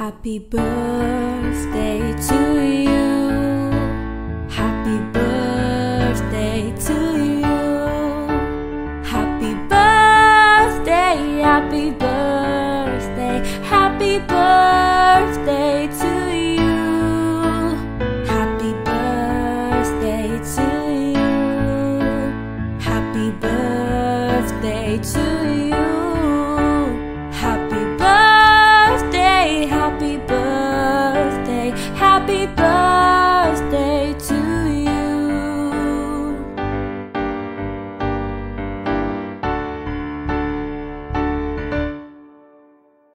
Happy birthday to you. Happy birthday to you. Happy birthday, happy birthday, happy birthday to you. Happy birthday to you. Happy birthday to you. Happy birthday, happy birthday, happy birthday.